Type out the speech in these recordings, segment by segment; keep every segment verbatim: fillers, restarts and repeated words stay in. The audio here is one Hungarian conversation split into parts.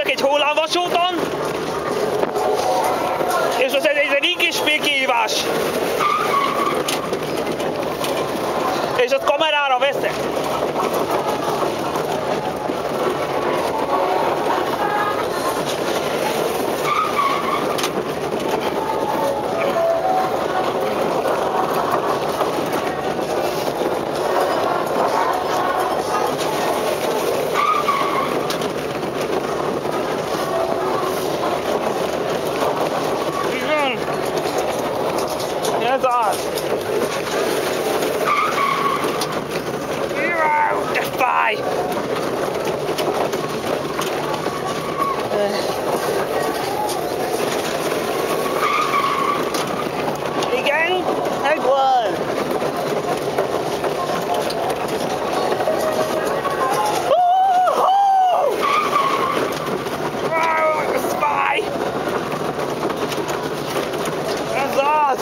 megyek egy hullámvasúton, és az egy, egy ringis kihívás. És ott kamerára veszek. Ez az! De fáj! Igen? Megvan! Ez fáj! Ez az!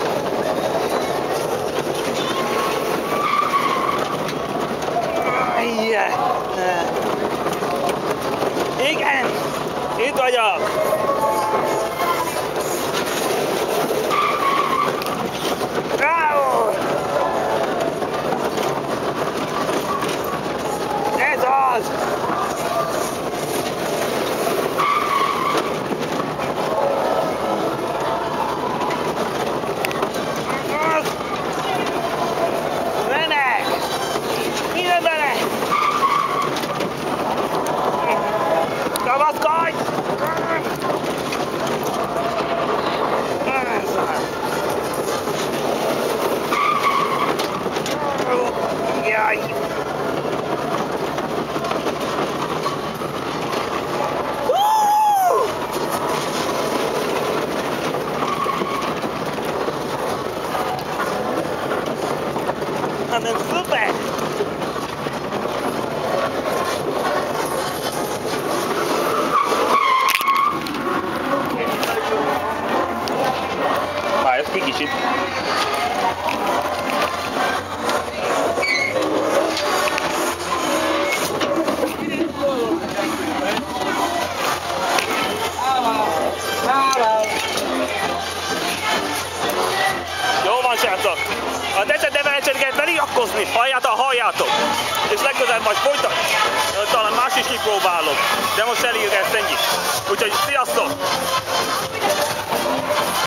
Igen! Itt vagyok! Ez az! Menek! Minden bele! Kapaszkodj! Jaj! hanem szuper! Várj, ez kicsit. Jó van, srácok! A tetszett nevelhetséget beliakkozni, halljátok, halljátok! És legközelebb majd folytat, talán más is kipróbálok, de most elég ezt ennyi. Úgyhogy sziasztok!